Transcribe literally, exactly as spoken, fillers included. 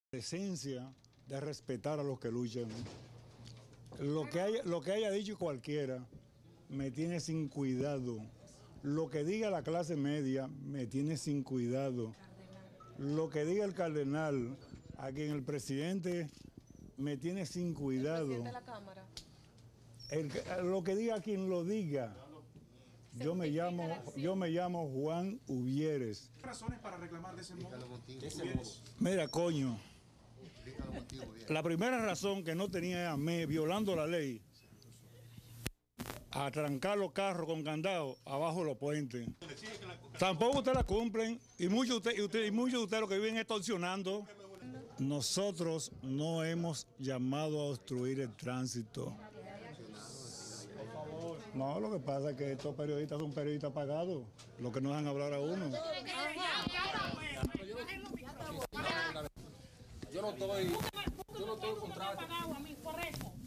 Esencia de respetar a los que luchan. Lo que haya, lo que haya dicho cualquiera me tiene sin cuidado. Lo que diga la clase media me tiene sin cuidado. Lo que diga el cardenal, a quien el presidente me tiene sin cuidado. ¿El presidente de la Cámara? El, lo que diga quien lo diga. Yo me llamo, yo me llamo Juan Uvieres. ¿Qué razones para reclamar de ese modo? Mira, coño. La primera razón que no tenía a mí, violando la ley, a trancar los carros con candado abajo de los puentes. Tampoco ustedes la cumplen y muchos de ustedes, y muchos de ustedes lo que viven extorsionando. Nosotros no hemos llamado a obstruir el tránsito. No, lo que pasa es que estos periodistas son periodistas pagados, los que nos dejan hablar a uno. Yo no estoy, yo no estoy contra. A mí por eso.